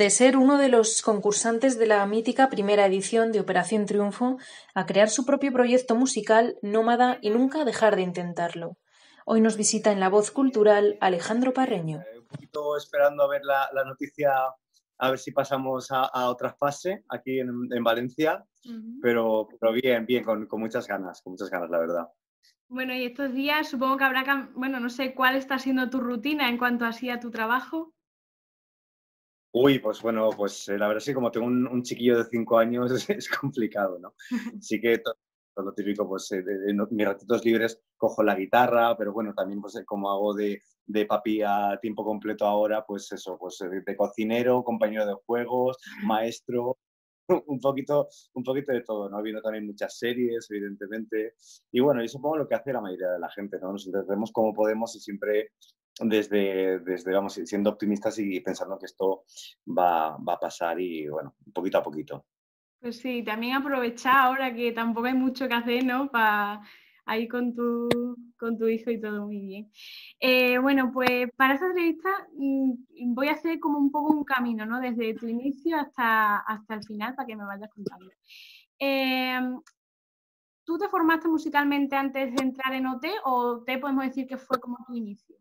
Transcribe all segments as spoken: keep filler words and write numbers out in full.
De ser uno de los concursantes de la mítica primera edición de Operación Triunfo a crear su propio proyecto musical nómada y nunca dejar de intentarlo. Hoy nos visita en La Voz Cultural Alejandro Parreño. Eh, un poquito esperando a ver la, la noticia, a ver si pasamos a, a otra fase aquí en, en Valencia, uh-huh. pero, pero bien, bien, con, con muchas ganas, con muchas ganas, la verdad. Bueno, y estos días supongo que habrá, bueno, no sé cuál está siendo tu rutina en cuanto así a tu trabajo. Uy, pues bueno, pues eh, la verdad es que como tengo un, un chiquillo de cinco años es, es complicado, ¿no? Sí que todo, todo lo típico, pues eh, de, de, de mis ratitos libres cojo la guitarra, pero bueno, también pues eh, como hago de, de papi a tiempo completo ahora, pues eso, pues de, de cocinero, compañero de juegos, maestro, un poquito, un poquito de todo, ¿no? Viendo también muchas series, evidentemente, y bueno, yo supongo lo que hace la mayoría de la gente, ¿no? Nos entendemos como podemos y siempre desde, desde, vamos, siendo optimistas y pensando que esto va, va a pasar y, bueno, poquito a poquito. Pues sí, también aprovechar ahora que tampoco hay mucho que hacer, ¿no? Para ahí con tu, con tu hijo y todo muy bien. Eh, bueno, pues para esta entrevista mmm, voy a hacer como un poco un camino, ¿no? Desde tu inicio hasta, hasta el final para que me vayas contando. Eh, ¿Tú te formaste musicalmente antes de entrar en O T o te podemos decir que fue como tu inicio?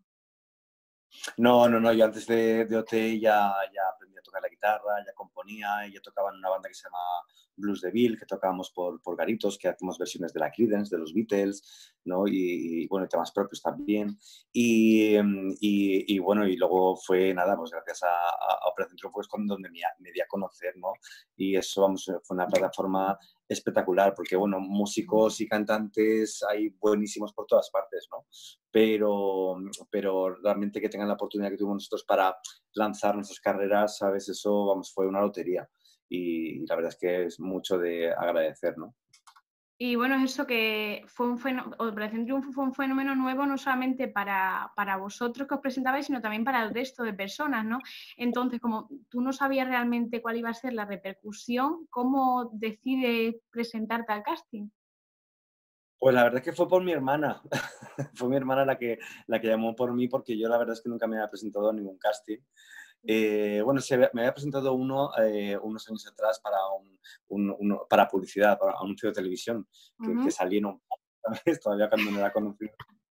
No, no, no, yo antes de, de O T ya, ya aprendí a tocar la guitarra, ya componía, y ya tocaba en una banda que se llama Blues de Bill, que tocábamos por, por garitos, que hacíamos versiones de la Creedence, de los Beatles, ¿no? Y, y bueno, temas propios también. Y, y, y bueno, y luego fue nada, pues gracias a, a Operación Triunfo es donde me, me di a conocer, ¿no? Y eso, vamos, fue una plataforma espectacular, porque bueno, músicos y cantantes hay buenísimos por todas partes, ¿no? Pero, pero realmente que tengan la oportunidad que tuvimos nosotros para lanzar nuestras carreras, ¿sabes? Eso, vamos, fue una lotería y la verdad es que es mucho de agradecer, ¿no? Y bueno, es eso que fue un fenómeno, Operación Triunfo fue un fenómeno nuevo no solamente para, para vosotros que os presentabais, sino también para el resto de personas, ¿no? Entonces, como tú no sabías realmente cuál iba a ser la repercusión, ¿cómo decides presentarte al casting? Pues la verdad es que fue por mi hermana. Fue mi hermana la que, la que llamó por mí, porque yo la verdad es que nunca me había presentado a ningún casting. Eh, bueno, se, me había presentado uno eh, unos años atrás para, un, un, uno, para publicidad, para un anuncio de televisión, que, uh-huh. que salí en un todavía cuando no era conocido.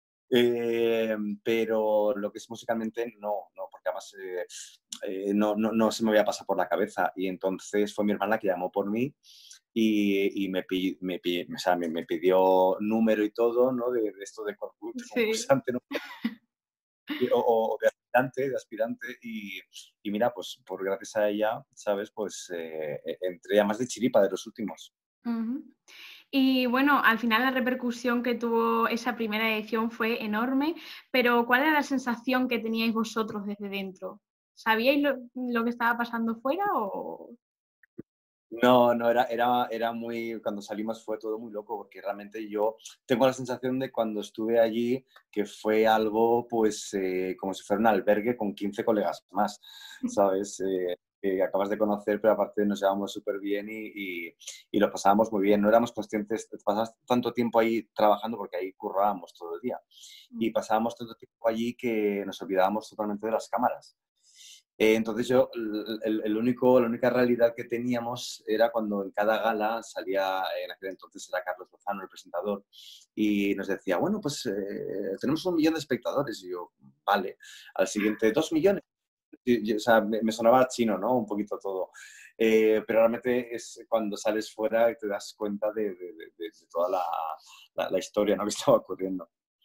Eh, pero lo que es musicalmente no, no porque además eh, eh, no, no, no se me había pasado por la cabeza. Y entonces fue mi hermana que llamó por mí y, y me, pi, me, pi, o sea, me, me pidió número y todo, ¿no? De, de esto de concursante, sí. ¿No? O, o de aspirante, de aspirante y, y mira, pues por gracias a ella, ¿sabes? Pues eh, entré a más de chiripa de los últimos. Uh-huh. Y bueno, al final la repercusión que tuvo esa primera edición fue enorme, pero ¿cuál era la sensación que teníais vosotros desde dentro? ¿Sabíais lo, lo que estaba pasando fuera o...? No, no, era, era, era muy, cuando salimos fue todo muy loco, porque realmente yo tengo la sensación de cuando estuve allí que fue algo pues eh, como si fuera un albergue con quince colegas más, ¿sabes? Eh, que acabas de conocer, pero aparte nos llevábamos súper bien y, y, y lo pasábamos muy bien. No éramos conscientes, pasamos tanto tiempo ahí trabajando, porque ahí currábamos todo el día, y pasábamos tanto tiempo allí que nos olvidábamos totalmente de las cámaras. Eh, entonces yo, el, el único, la única realidad que teníamos era cuando en cada gala salía, en aquel entonces era Carlos Lozano, el presentador, y nos decía, bueno, pues eh, tenemos un millón de espectadores. Y yo, vale. Al siguiente, dos millones. Y, y, o sea, me, me sonaba chino, ¿no? Un poquito todo. Eh, pero realmente es cuando sales fuera y te das cuenta de, de, de, de toda la, la, la historia, ¿no? Que estaba ocurriendo.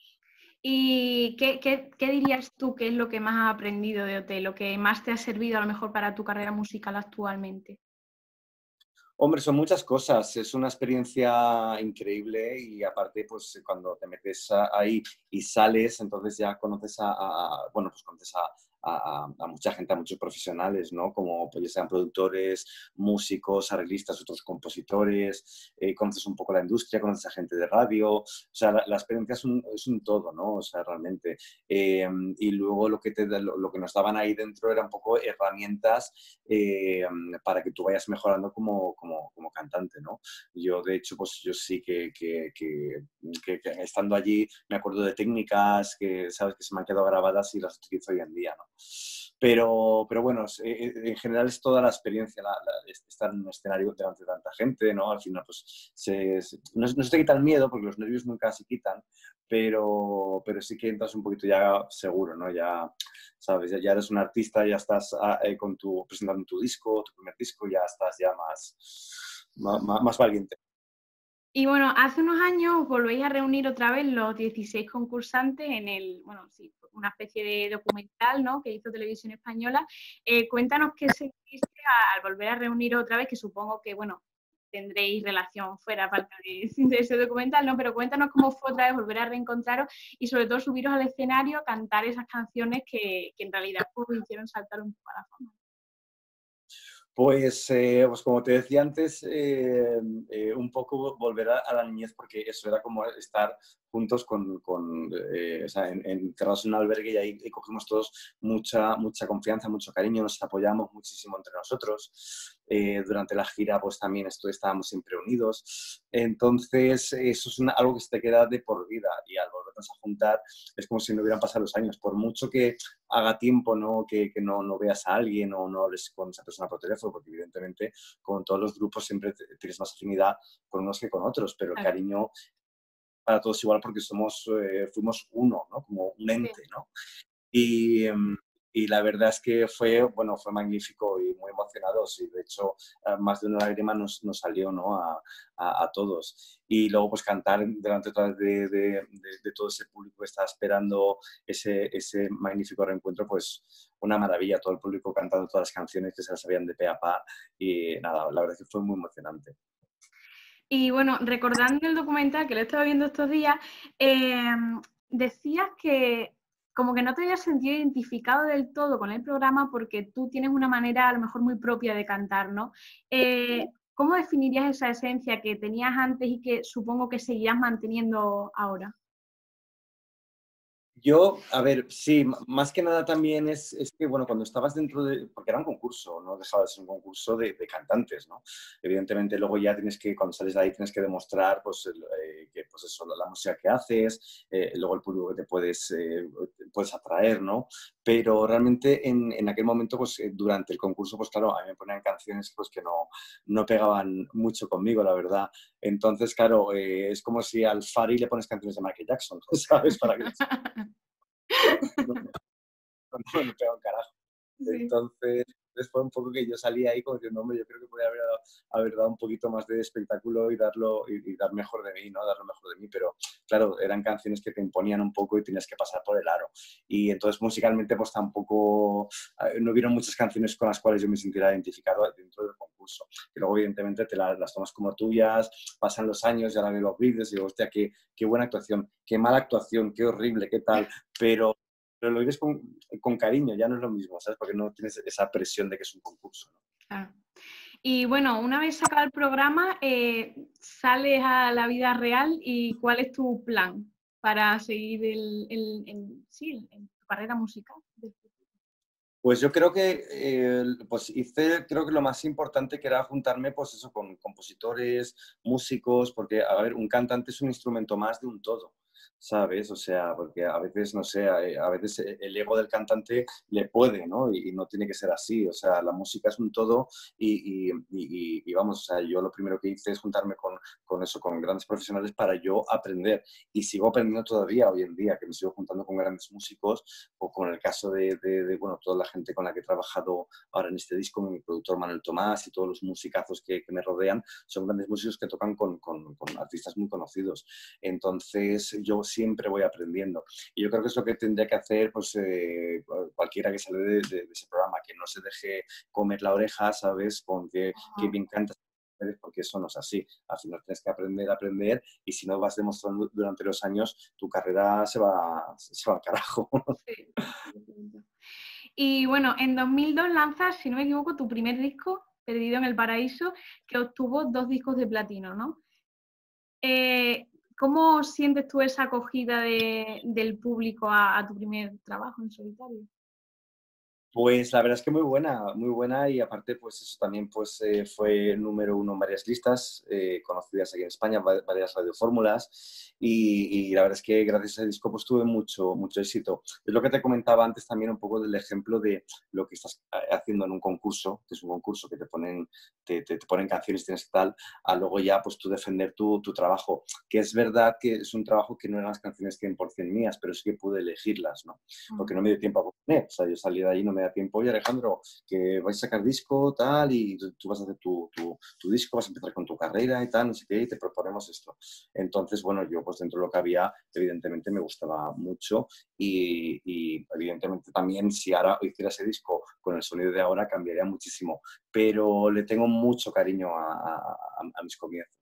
¿Y qué, qué, qué dirías tú que es lo que más has aprendido de O T, lo que más te ha servido a lo mejor para tu carrera musical actualmente? Hombre, son muchas cosas. Es una experiencia increíble y aparte, pues cuando te metes ahí y sales, entonces ya conoces a, a bueno, pues conoces a, a, a mucha gente, a muchos profesionales, ¿no? Como pues ya sean productores, músicos, arreglistas, otros compositores, eh, conoces un poco la industria, conoces a gente de radio, o sea, la, la experiencia es un, es un todo, ¿no? O sea, realmente. Eh, y luego lo que, te, lo, lo que nos daban ahí dentro era un poco herramientas eh, para que tú vayas mejorando como, como, como cantante, ¿no? Yo, de hecho, pues yo sí que, que, que, que, que estando allí me acuerdo de técnicas que, sabes, que se me han quedado grabadas y las utilizo hoy en día, ¿no? Pero, pero bueno, en general es toda la experiencia, la, la, estar en un escenario delante de tanta gente, ¿no? Al final, pues, se, se, no, no se te quita el miedo, porque los nervios nunca se quitan, pero, pero sí que entras un poquito ya seguro, ¿no? Ya, ¿sabes? Ya, ya eres un artista, ya estás eh, con tu, presentando tu disco, tu primer disco, ya estás ya más, más, más valiente. Y bueno, hace unos años volvéis a reunir otra vez los dieciséis concursantes en el, bueno, sí, una especie de documental, ¿no?, que hizo Televisión Española. Eh, cuéntanos qué sentiste al volver a reunir otra vez, que supongo que, bueno, tendréis relación fuera aparte de, de ese documental, ¿no? Pero cuéntanos cómo fue otra vez volver a reencontraros y sobre todo subiros al escenario a cantar esas canciones que, que en realidad pues, hicieron saltar un poco a la fama. Pues, eh, pues como te decía antes, eh, eh, un poco volver a, a la niñez, porque eso era como estar juntos con, con eh, o sea, en, encerrados en un albergue, y ahí cogimos todos mucha, mucha confianza, mucho cariño, nos apoyamos muchísimo entre nosotros. Eh, durante la gira pues también esto, estábamos siempre unidos. Entonces eso es una, algo que se te queda de por vida, y al volvernos a juntar es como si no hubieran pasado los años. Por mucho que haga tiempo, ¿no?, que, que no, no veas a alguien o no hables con esa persona por teléfono, porque evidentemente con todos los grupos siempre tienes más afinidad con unos que con otros, pero el cariño para todos igual, porque somos, eh, fuimos uno, ¿no?, como un ente, ¿no? Y, y la verdad es que fue, bueno, fue magnífico y muy emocionados, y de hecho más de una lágrima nos, nos salió, ¿no?, a, a, a todos. Y luego pues cantar delante de, de, de, de todo ese público que estaba esperando ese, ese magnífico reencuentro, pues una maravilla, todo el público cantando todas las canciones que se las sabían de pe a pa, y nada, la verdad es que fue muy emocionante. Y bueno, recordando el documental que lo he estado viendo estos días, eh, decías que como que no te habías sentido identificado del todo con el programa porque tú tienes una manera a lo mejor muy propia de cantar, ¿no? Eh, ¿Cómo definirías esa esencia que tenías antes y que supongo que seguías manteniendo ahora? Yo, a ver, sí, más que nada también es, es que, bueno, cuando estabas dentro de, porque era un concurso, no dejaba de ser un concurso de, de cantantes, ¿no? Evidentemente luego ya tienes que, cuando sales de ahí, tienes que demostrar, pues, el, eh, que, pues eso, la música que haces, eh, luego el público que te puedes, eh, puedes atraer, ¿no? Pero realmente en, en aquel momento, pues, durante el concurso, pues claro, a mí me ponían canciones pues que no, no pegaban mucho conmigo, la verdad. Entonces, claro, eh, es como si al Fari le pones canciones de Michael Jackson, ¿sabes? Para que no, no me pega un carajo. Sí. Entonces, fue un poco que yo salí ahí como diciendo, hombre, yo creo que podría haber dado, haber dado un poquito más de espectáculo y darlo y, y dar mejor de mí, ¿no? Dar lo mejor de mí, pero claro, eran canciones que te imponían un poco y tenías que pasar por el aro. Y entonces musicalmente pues tampoco, no hubieron muchas canciones con las cuales yo me sintiera identificado dentro del concurso. Que luego evidentemente te las, las tomas como tuyas, pasan los años, ya la veo los vídeos y digo, hostia, qué, qué buena actuación, qué mala actuación, qué horrible, qué tal, pero pero lo vives con, con cariño, ya no es lo mismo, ¿sabes? Porque no tienes esa presión de que es un concurso, ¿no? Claro. Y bueno, una vez sacado el programa, eh, sales a la vida real, y ¿cuál es tu plan para seguir el, el, el, sí, en tu carrera musical? Pues yo creo que eh, pues hice, creo que lo más importante que era juntarme pues eso, con compositores, músicos, porque a ver, un cantante es un instrumento más de un todo, ¿sabes? O sea, porque a veces, no sé, a veces el ego del cantante le puede, ¿no? Y, y no tiene que ser así, o sea, la música es un todo y, y, y, y vamos, o sea, yo lo primero que hice es juntarme con, con eso, con grandes profesionales para yo aprender, y sigo aprendiendo todavía hoy en día, que me sigo juntando con grandes músicos, o con el caso de, de, de bueno, toda la gente con la que he trabajado ahora en este disco, mi productor Manuel Tomás y todos los musicazos que, que me rodean, son grandes músicos que tocan con, con, con artistas muy conocidos. Entonces yo siempre voy aprendiendo. Y yo creo que es lo que tendría que hacer pues, eh, cualquiera que sale de, de, de ese programa, que no se deje comer la oreja, ¿sabes? Con que, que bien cantas, porque eso no es así. Al final tienes que aprender a aprender, y si no vas demostrando durante los años, tu carrera se va, se va al carajo. Sí. Y bueno, en dos mil dos lanzas, si no me equivoco, tu primer disco, Perdido en el Paraíso, que obtuvo dos discos de platino, ¿no? Eh, ¿Cómo sientes tú esa acogida de, del público a, a tu primer trabajo en solitario? Pues la verdad es que muy buena, muy buena y aparte pues eso también pues eh, fue número uno en varias listas eh, conocidas aquí en España, varias radiofórmulas y, y la verdad es que gracias a ese disco pues tuve mucho, mucho éxito. Es lo que te comentaba antes también un poco del ejemplo de lo que estás haciendo en un concurso, que es un concurso que te ponen, te, te, te ponen canciones, tienes tal, a luego ya pues tú defender tu, tu trabajo, que es verdad que es un trabajo que no eran las canciones cien por cien mías, pero sí que pude elegirlas, ¿no? Porque no me dio tiempo a poner, o sea, yo salí de ahí no me tiempo, oye Alejandro, que vais a sacar disco, tal, y tú, tú vas a hacer tu, tu, tu disco, vas a empezar con tu carrera y tal, no sé qué, y te proponemos esto. Entonces, bueno, yo pues dentro de lo que había, evidentemente me gustaba mucho y, y evidentemente también si ahora hiciera ese disco con el sonido de ahora cambiaría muchísimo, pero le tengo mucho cariño a, a, a mis comienzos.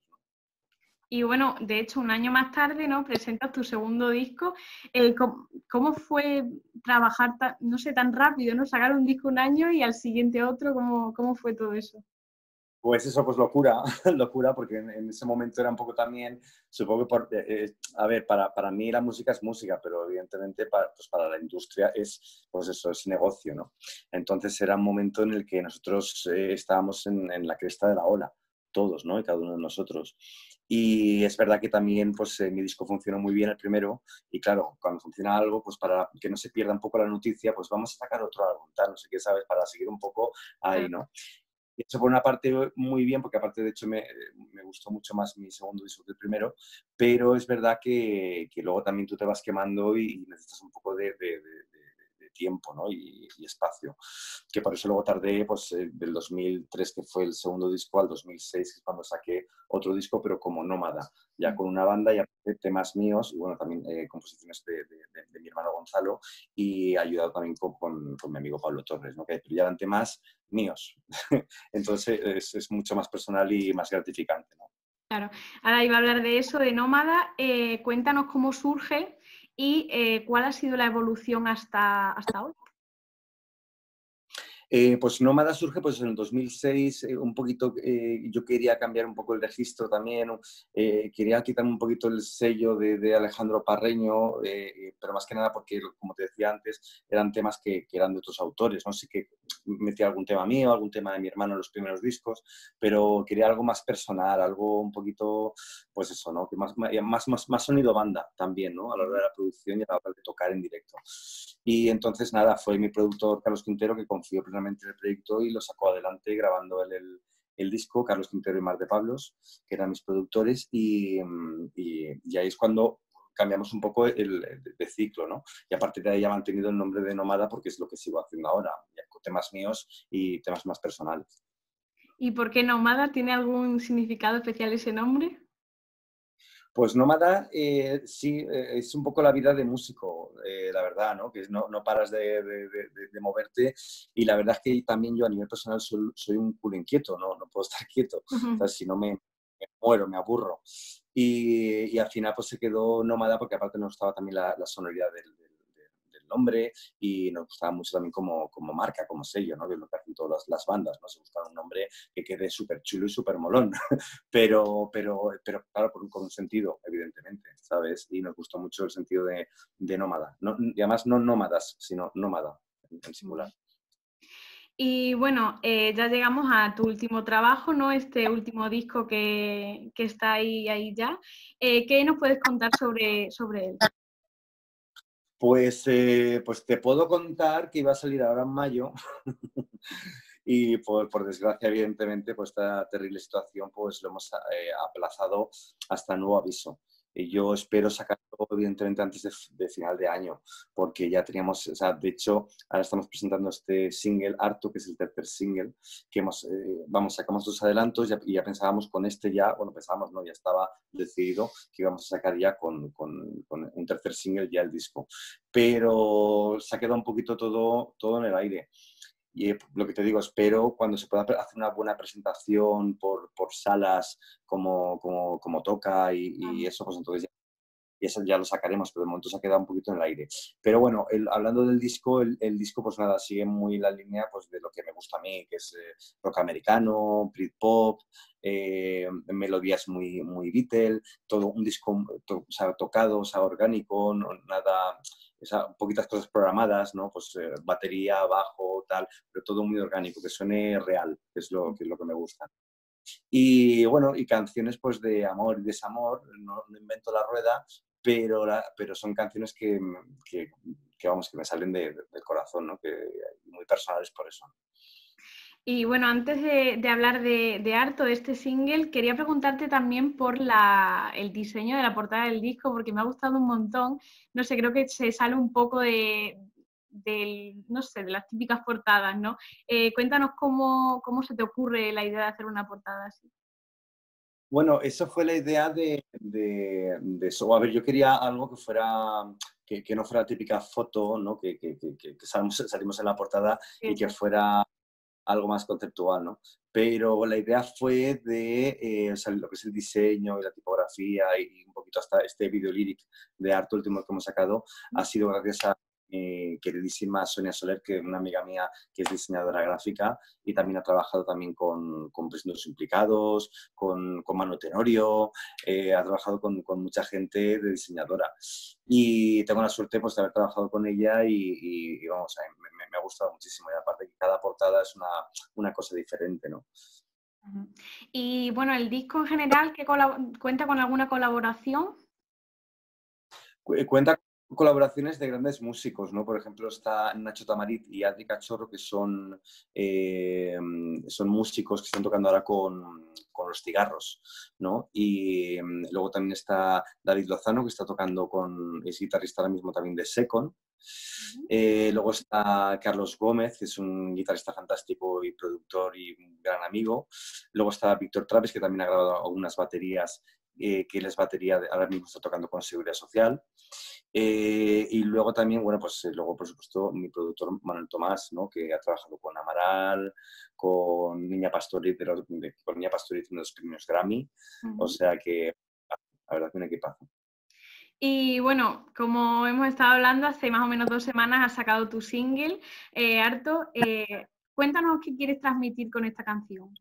Y bueno, de hecho, un año más tarde, ¿no? Presentas tu segundo disco. Eh, ¿cómo, ¿Cómo fue trabajar, tan, no sé, tan rápido, ¿no? Sacar un disco un año y al siguiente otro, ¿cómo, cómo fue todo eso? Pues eso, pues locura, locura, porque en, en, ese momento era un poco también, supongo que, por, eh, a ver, para, para mí la música es música, pero evidentemente para, pues para la industria es, pues eso, es negocio, ¿no? Entonces era un momento en el que nosotros eh, estábamos en, en la cresta de la ola, todos, ¿no? Y cada uno de nosotros. Y es verdad que también, pues, eh, mi disco funcionó muy bien el primero, y claro, cuando funciona algo, pues para que no se pierda un poco la noticia, pues vamos a sacar otro álbum, tal, no sé qué, ¿sabes? Para seguir un poco ahí, ¿no? Y eso por una parte muy bien, porque aparte de hecho me, me gustó mucho más mi segundo disco que el primero, pero es verdad que, que luego también tú te vas quemando y, y necesitas un poco de, de, de, de tiempo, ¿no? y, y espacio. Que por eso luego tardé pues, eh, del dos mil tres, que fue el segundo disco, al dos mil seis, que es cuando saqué otro disco, pero como nómada, ya con una banda y temas míos, y bueno, también eh, composiciones de, de, de, de mi hermano Gonzalo, y ayudado también con, con, con mi amigo Pablo Torres, ¿no? Que ya eran temas míos. Entonces es, es mucho más personal y más gratificante, ¿no? Claro. Ahora iba a hablar de eso, de Nómada. Eh, cuéntanos cómo surge y eh, cuál ha sido la evolución hasta, hasta hoy. Eh, pues Nómada surge pues, en el dos mil seis, eh, un poquito, eh, yo quería cambiar un poco el registro también, eh, quería quitarme un poquito el sello de, de Alejandro Parreño, eh, pero más que nada porque, como te decía antes, eran temas que, que eran de otros autores, no sé, que metía algún tema mío, algún tema de mi hermano en los primeros discos, pero quería algo más personal, algo un poquito, pues eso, ¿no? Que más, más, más, más sonido banda también, ¿no? A la hora de la producción y a la hora de tocar en directo. Y entonces, nada, fue mi productor Carlos Quintero que confió plenamente en el proyecto y lo sacó adelante grabando el, el, el disco, Carlos Quintero y Mar de Pablos, que eran mis productores, y, y, y ahí es cuando cambiamos un poco el, el de ciclo, ¿no? Y a partir de ahí ya he mantenido el nombre de Nómada porque es lo que sigo haciendo ahora, ya con temas míos y temas más personales. ¿Y por qué Nómada? ¿Tiene algún significado especial ese nombre? Pues Nómada, eh, sí, eh, es un poco la vida de músico, eh, la verdad, ¿no? Que no, no paras de, de, de, de, moverte y la verdad es que también yo a nivel personal soy, soy un culo inquieto, ¿no? No puedo estar quieto, Uh-huh. o sea, si no me, me muero, me aburro. Y, y al final pues se quedó Nómada porque aparte nos gustaba también la, la sonoridad del, del, del nombre y nos gustaba mucho también como, como marca, como sello, ¿no? Que es lo que hacen todas las, las bandas, ¿no? Se buscaba un nombre que quede súper chulo y súper molón, pero, pero, pero claro, con, con un sentido, evidentemente, ¿sabes? Y nos gustó mucho el sentido de, de nómada. No, y además no nómadas, sino nómada, en, en singular. Y bueno, eh, ya llegamos a tu último trabajo, ¿no? Este último disco que, que está ahí, ahí ya. Eh, ¿qué nos puedes contar sobre, sobre él? Pues, eh, pues te puedo contar que iba a salir ahora en mayo y por, por desgracia, evidentemente, pues esta terrible situación pues lo hemos eh, aplazado hasta nuevo aviso. Y yo espero sacarlo, evidentemente, antes de, de final de año, porque ya teníamos, o sea, de hecho, ahora estamos presentando este single, Harto, que es el tercer single, que hemos, eh, vamos, sacamos dos adelantos y ya, y ya pensábamos con este ya, bueno, pensábamos, no, ya estaba decidido que íbamos a sacar ya con, con, con un tercer single ya el disco. Pero se ha quedado un poquito todo, todo en el aire. Y lo que te digo, espero cuando se pueda hacer una buena presentación por, por salas como, como, como toca y, y eso, pues entonces ya, y eso ya lo sacaremos, pero de momento se ha quedado un poquito en el aire. Pero bueno, el, hablando del disco, el, el disco pues nada, sigue muy la línea pues, de lo que me gusta a mí, que es eh, rock americano, Britpop, eh, melodías muy, muy Beatle, todo un disco to, o sea, tocado, o sea, orgánico, no, nada, o sea, poquitas cosas programadas, ¿no? Pues eh, batería, bajo, vivo, tal, pero todo muy orgánico, que suene real, que es lo que, es lo que me gusta. Y bueno, y canciones pues de amor y desamor, no, no invento la rueda, pero, la, pero son canciones que, que, que, vamos, que me salen de, de, del corazón, ¿no? Que muy personales por eso. Y bueno, antes de, de hablar de, de Harto, de este single, quería preguntarte también por la, el diseño de la portada del disco, porque me ha gustado un montón. No sé, creo que se sale un poco de, de no sé, de las típicas portadas, ¿no? Eh, cuéntanos cómo, cómo se te ocurre la idea de hacer una portada así. Bueno, eso fue la idea de, de, de eso. A ver, yo quería algo que fuera, que, que no fuera la típica foto, ¿no? Que, que, que, que salimos, salimos en la portada y que fuera algo más conceptual, ¿no? Pero la idea fue de, eh, o sea, lo que es el diseño y la tipografía y un poquito hasta este video lyric de arte último que hemos sacado, ha sido gracias a mi queridísima Sonia Soler, que es una amiga mía que es diseñadora gráfica y también ha trabajado también con, con Presuntos Implicados, con, con Manu Tenorio, eh, ha trabajado con, con mucha gente de diseñadora. Y tengo la suerte pues, de haber trabajado con ella y, y, y vamos, me, me, me ha gustado muchísimo. Y aparte que cada portada es una, una cosa diferente, ¿no? Y bueno, el disco en general, ¿qué cuenta con alguna colaboración? Cuenta con colaboraciones de grandes músicos, ¿no? Por ejemplo, está Nacho Tamarit y Adri Cachorro, que son, eh, son músicos que están tocando ahora con, con Los Cigarros, ¿no? Y luego también está David Lozano, que está tocando con, es guitarrista ahora mismo también de Second. Eh, luego está Carlos Gómez, que es un guitarrista fantástico y productor y un gran amigo. Luego está Víctor Traves, que también ha grabado algunas baterías, eh, que él es batería, de, ahora mismo está tocando con Seguridad Social. Eh, y luego también, bueno, pues luego por supuesto mi productor Manuel Tomás, ¿no? Que ha trabajado con Amaral, con Niña Pastori, de los, de, con Niña Pastori de los premios Grammy. Uh-huh. O sea que la verdad que un equipazo. Y bueno, como hemos estado hablando, hace más o menos dos semanas has sacado tu single, eh, Harto. Eh, cuéntanos qué quieres transmitir con esta canción.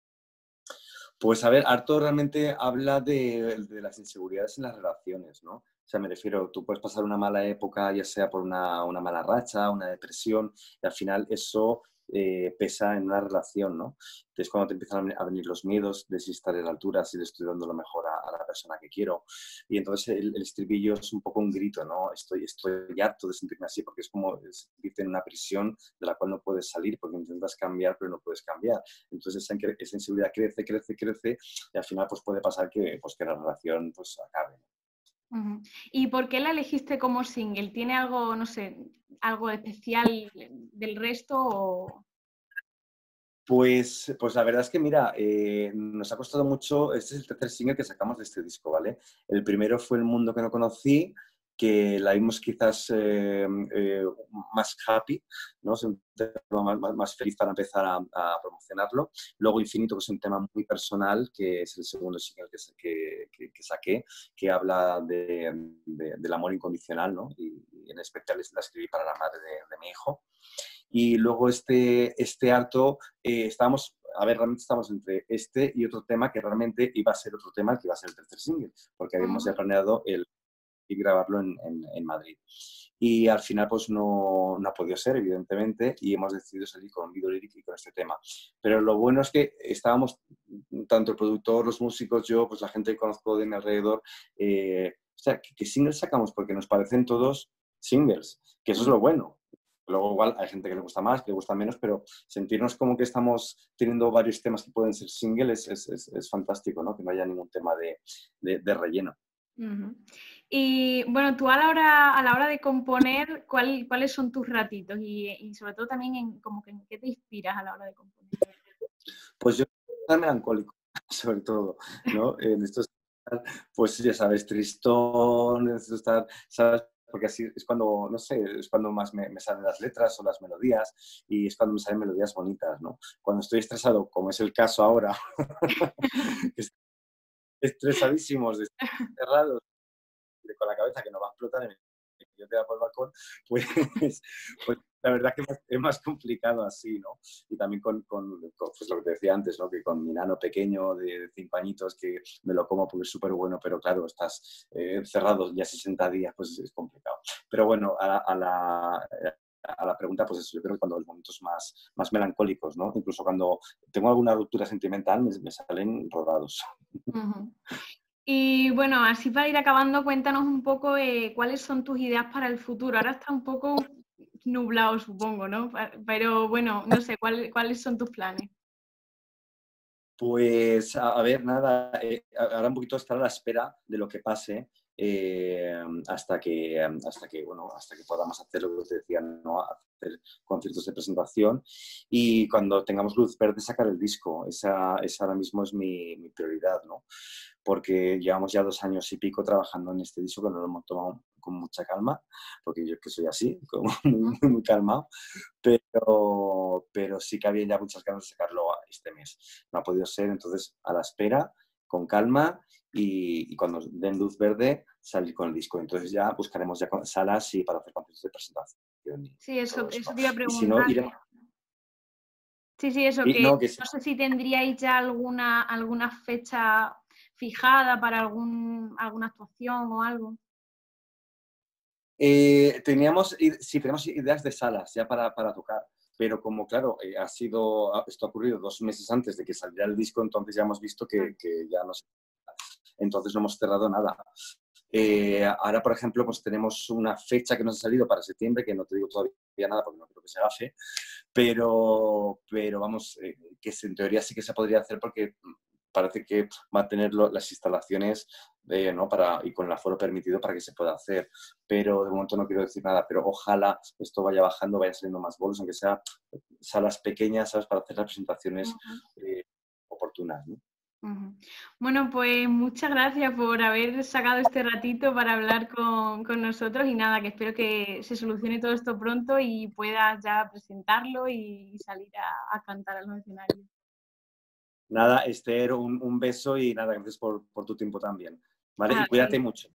Pues a ver, Harto realmente habla de, de las inseguridades en las relaciones, ¿no? O sea, me refiero, tú puedes pasar una mala época, ya sea por una, una mala racha, una depresión, y al final eso eh, pesa en una relación, ¿no? Entonces, cuando te empiezan a venir los miedos de si estar a la altura, si le estoy dando lo mejor a, a la persona que quiero. Y entonces el, el estribillo es un poco un grito, ¿no? Estoy, estoy harto de sentirme así, porque es como sentirte en una prisión de la cual no puedes salir, porque intentas cambiar, pero no puedes cambiar. Entonces esa, esa inseguridad crece, crece, crece, y al final pues puede pasar que, pues, que la relación pues acabe. Uh-huh. ¿Y por qué la elegiste como single? ¿Tiene algo, no sé, algo especial del resto o...? Pues, pues la verdad es que, mira, eh, nos ha costado mucho. Este es el tercer single que sacamos de este disco, ¿vale? El primero fue El mundo que no conocí, que la vimos quizás eh, eh, más happy, ¿no? Es un tema más, más feliz para empezar a, a promocionarlo. Luego Infinito, que es un tema muy personal, que es el segundo single que, que, que saqué, que habla de, de, del amor incondicional, ¿no? Y, y en especial la escribí para la madre de, de mi hijo. Y luego este, este Harto, eh, estábamos, a ver, realmente estamos entre este y otro tema que realmente iba a ser otro tema, que iba a ser el tercer single, porque habíamos uh-huh. ya planeado el y grabarlo en, en, en Madrid. Y al final pues no, no ha podido ser, evidentemente, y hemos decidido salir con un video lírico y con este tema. Pero lo bueno es que estábamos, tanto el productor, los músicos, yo, pues la gente que conozco de mi alrededor, eh, o sea, ¿qué, qué singles sacamos? Porque nos parecen todos singles, que eso es lo bueno. Luego igual hay gente que le gusta más, que le gusta menos, pero sentirnos como que estamos teniendo varios temas que pueden ser singles es, es, es fantástico, ¿no? Que no haya ningún tema de, de, de relleno. Uh-huh. Y bueno, tú a la hora, a la hora de componer, ¿cuál, ¿cuáles son tus ratitos? Y, y sobre todo también en, como que, en qué te inspiras a la hora de componer. Pues yo soy melancólico, sobre todo, ¿no? En estos, pues ya sabes, tristón, necesito estar, ¿sabes? Porque así es cuando, no sé, es cuando más me, me salen las letras o las melodías, y es cuando me salen melodías bonitas, ¿no? Cuando estoy estresado, como es el caso ahora, estresadísimos, cerrados, con la cabeza que no va a explotar y yo te da por el balcón, pues, pues la verdad que es más complicado así, ¿no? Y también con, con, con pues lo que te decía antes, ¿no? Que con mi nano pequeño de cinco añitos que me lo como porque es súper bueno, pero claro, estás eh, cerrado ya sesenta días, pues es complicado. Pero bueno, a, a la, a la pregunta, pues eso, yo creo que cuando los momentos más, más melancólicos, ¿no? Incluso cuando tengo alguna ruptura sentimental, me, me salen rodados. Uh-huh. Y bueno, así para ir acabando, cuéntanos un poco eh, cuáles son tus ideas para el futuro. Ahora está un poco nublado, supongo, ¿no? Pero bueno, no sé, ¿cuál, ¿cuáles son tus planes? Pues, a, a ver, nada, eh, ahora un poquito estar a la espera de lo que pase eh, hasta, que, hasta, que, bueno, hasta que podamos hacer lo que te decía, ¿no? Hacer conciertos de presentación y cuando tengamos luz verde sacar el disco. Esa, esa ahora mismo es mi, mi prioridad, ¿no? Porque llevamos ya dos años y pico trabajando en este disco que nos lo hemos tomado con mucha calma, porque yo que soy así, como muy, muy, muy calmado, pero, pero sí que había ya muchas ganas de sacarlo este mes. No ha podido ser, entonces a la espera, con calma y, y cuando den luz verde salir con el disco. Entonces ya buscaremos ya salas y para hacer conciertos de presentación. Y sí, eso, eso te iba a y si no, preguntar. iremos... Sí, sí, eso, Y, que no, que no sé si tendríais ya alguna, alguna fecha fijada para algún, alguna actuación o algo. Eh, teníamos, sí, tenemos ideas de salas ya para, para tocar, pero como, claro, eh, ha sido, esto ha ocurrido dos meses antes de que saliera el disco, entonces ya hemos visto que, que ya no sé, entonces no hemos cerrado nada. Eh, ahora, por ejemplo, pues tenemos una fecha que nos ha salido para septiembre, que no te digo todavía nada porque no creo que se gafe, pero, pero vamos, eh, que en teoría sí que se podría hacer porque parece que va a tener las instalaciones eh, ¿no? para, y con el aforo permitido para que se pueda hacer. Pero de momento no quiero decir nada, pero ojalá esto vaya bajando, vaya saliendo más bolos, aunque sea salas pequeñas, ¿sabes? Para hacer las presentaciones uh-huh. eh, oportunas, ¿no? Uh-huh. Bueno, pues muchas gracias por haber sacado este ratito para hablar con, con nosotros y nada, que espero que se solucione todo esto pronto y puedas ya presentarlo y salir a, a cantar a los escenarios. Nada, Esther, un, un beso y nada, gracias por, por tu tiempo también. ¿Vale? Ah, y cuídate sí. mucho.